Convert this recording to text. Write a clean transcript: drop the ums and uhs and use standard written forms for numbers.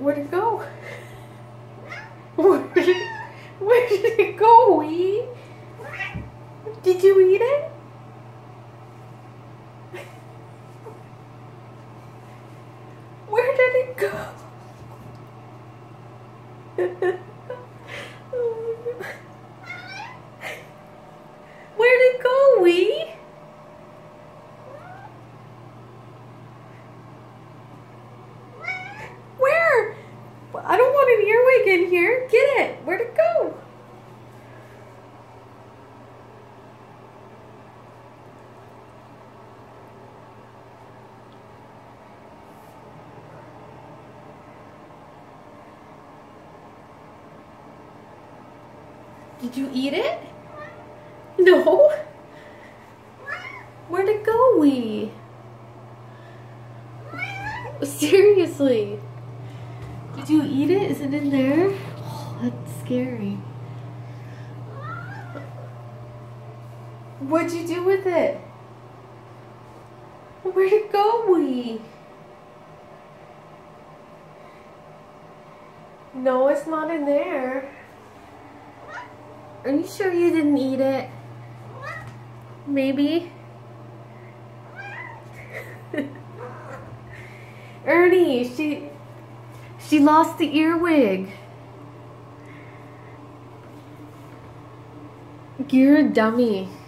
Where'd it go? Where did it go, Wee? Did you eat it? Where did it go? Where'd it go, Wee? Where? I don't want an earwig in here. Get it. Where'd it go? Did you eat it? No. Where'd it go, Wee? Seriously. Did you eat it? Is it in there? Oh, that's scary. What'd you do with it? Where'd it go, Wee? No, it's not in there. Are you sure you didn't eat it? Maybe? Ernie, she lost the earwig. You're a dummy.